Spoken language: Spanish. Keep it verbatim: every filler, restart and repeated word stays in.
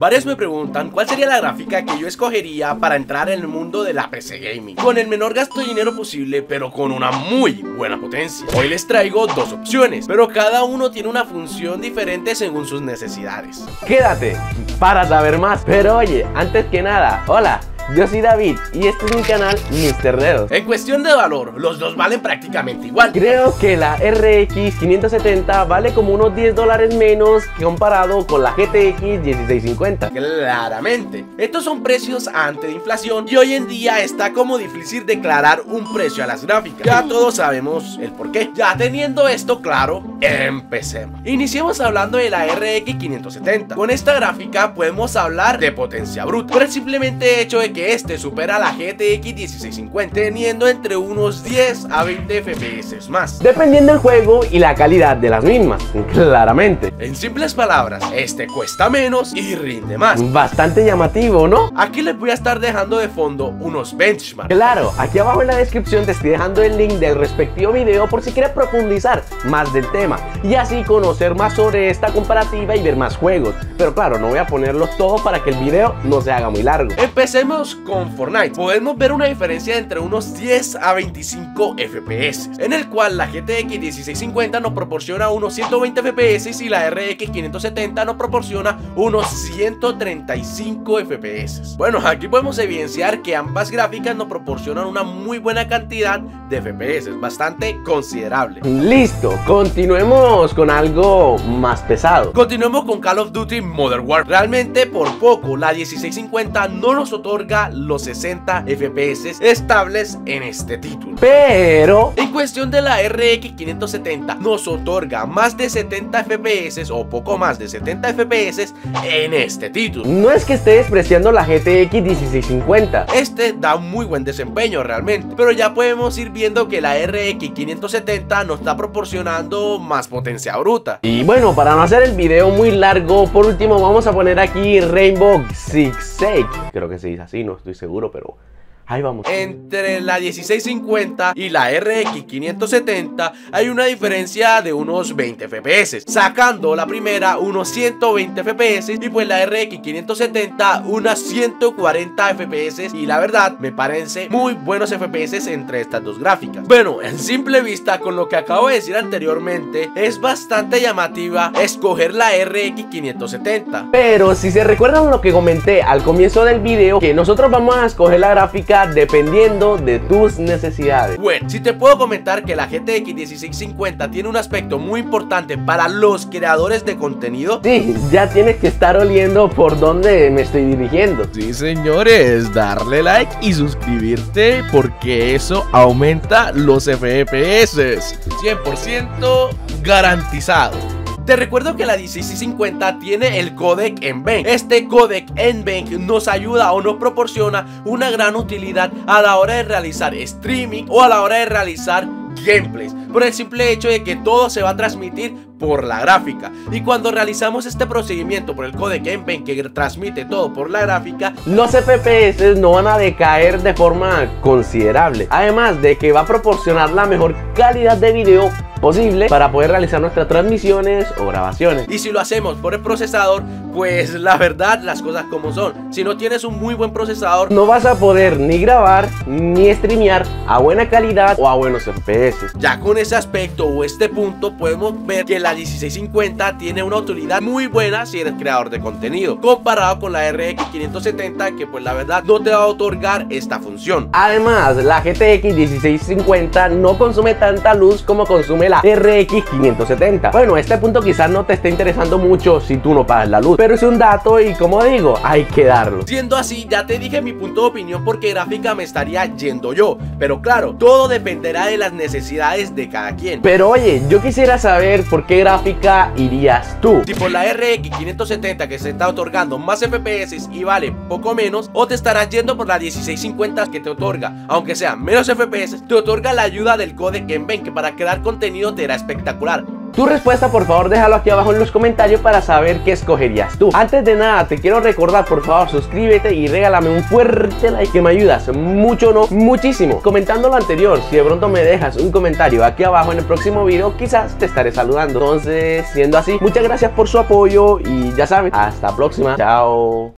Varios me preguntan cuál sería la gráfica que yo escogería para entrar en el mundo de la P C Gaming, con el menor gasto de dinero posible, pero con una muy buena potencia. Hoy les traigo dos opciones, pero cada uno tiene una función diferente según sus necesidades. Quédate para saber más. Pero oye, antes que nada, hola, yo soy David y este es mi canal mister Dedos. En cuestión de valor, los dos valen prácticamente igual. Creo que la R X quinientos setenta vale como unos diez dólares menos que comparado con la G T X dieciséis cincuenta. Claramente, estos son precios antes de inflación y hoy en día está como difícil declarar un precio a las gráficas. Ya todos sabemos el por qué. Ya teniendo esto claro, empecemos. Iniciemos hablando de la R X quinientos setenta. Con esta gráfica podemos hablar de potencia bruta, por el simplemente hecho de que este supera a la G T X dieciséis cincuenta, teniendo entre unos diez a veinte F P S más, dependiendo del juego y la calidad de las mismas, claramente. En simples palabras, este cuesta menos y rinde más. Bastante llamativo, ¿no? Aquí les voy a estar dejando de fondo unos benchmarks. Claro, aquí abajo en la descripción te estoy dejando el link del respectivo video por si quieres profundizar más del tema y así conocer más sobre esta comparativa y ver más juegos. Pero claro, no voy a ponerlos todos para que el video no se haga muy largo. Empecemos con Fortnite. Podemos ver una diferencia entre unos diez a veinticinco F P S, en el cual la G T X dieciséis cincuenta nos proporciona unos ciento veinte F P S y la R X quinientos setenta nos proporciona unos ciento treinta y cinco F P S. Bueno, aquí podemos evidenciar que ambas gráficas nos proporcionan una muy buena cantidad de F P S, bastante considerable. Listo, continuemos con algo más pesado. Continuemos con Call of Duty Modern Warfare. Realmente por poco la dieciséis cincuenta no nos otorga los sesenta F P S estables en este título, pero en cuestión de la R X quinientos setenta nos otorga más de setenta F P S o poco más de setenta F P S en este título. No es que esté despreciando la G T X dieciséis cincuenta, este da un muy buen desempeño realmente, pero ya podemos ir viendo que la R X quinientos setenta nos está proporcionando más potencia bruta. Y bueno, para no hacer el video muy largo, por último vamos a poner aquí Rainbow Six Siege, creo que se dice así, no estoy seguro, pero ahí vamos. Entre la dieciséis cincuenta y la R X quinientos setenta hay una diferencia de unos veinte F P S, sacando la primera unos ciento veinte F P S y pues la R X quinientos setenta unas ciento cuarenta F P S, y la verdad me parece muy buenos F P S entre estas dos gráficas. Bueno, en simple vista con lo que acabo de decir anteriormente, es bastante llamativa escoger la R X quinientos setenta. Pero si se recuerdan lo que comenté al comienzo del video, que nosotros vamos a escoger la gráfica dependiendo de tus necesidades. Bueno, si te puedo comentar que la G T X dieciséis cincuenta tiene un aspecto muy importante para los creadores de contenido. Sí, ya tienes que estar oliendo por dónde me estoy dirigiendo. Sí, señores, darle like y suscribirte porque eso aumenta los F P S. cien por ciento garantizado. Te recuerdo que la dieciséis cincuenta tiene el codec NVENC. Este codec NVENC nos ayuda o nos proporciona una gran utilidad a la hora de realizar streaming o a la hora de realizar gameplays, por el simple hecho de que todo se va a transmitir por la gráfica, y cuando realizamos este procedimiento por el codec NVENC que transmite todo por la gráfica, los F P S no van a decaer de forma considerable, además de que va a proporcionar la mejor calidad de video posible para poder realizar nuestras transmisiones o grabaciones. Y si lo hacemos por el procesador, pues la verdad las cosas como son, si no tienes un muy buen procesador no vas a poder ni grabar ni streamear a buena calidad o a buenos F P S. Ya con ese aspecto o este punto podemos ver que la dieciséis cincuenta tiene una utilidad muy buena si eres creador de contenido, comparado con la R X quinientos setenta, que pues la verdad no te va a otorgar esta función. Además, la G T X dieciséis cincuenta no consume tanta luz como consume la R X quinientos setenta. Bueno, este punto quizás no te esté interesando mucho si tú no pagas la luz, pero es un dato y como digo, hay que darlo. Siendo así, ya te dije mi punto de opinión porque gráfica me estaría yendo yo, pero claro, todo dependerá de las necesidades de cada quien. Pero oye, yo quisiera saber por qué gráfica irías tú. Si por la R X quinientos setenta que se está otorgando más F P S y vale poco menos, o te estarás yendo por la dieciséis cincuenta que te otorga, aunque sea menos F P S, te otorga la ayuda del codec NVENC que para crear contenido te era espectacular. Tu respuesta por favor déjalo aquí abajo en los comentarios para saber qué escogerías tú. Antes de nada te quiero recordar, por favor suscríbete y regálame un fuerte like que me ayudas mucho, no muchísimo, comentando lo anterior. Si de pronto me dejas un comentario aquí abajo en el próximo video, quizás te estaré saludando. Entonces, siendo así, muchas gracias por su apoyo y ya saben, hasta la próxima, chao.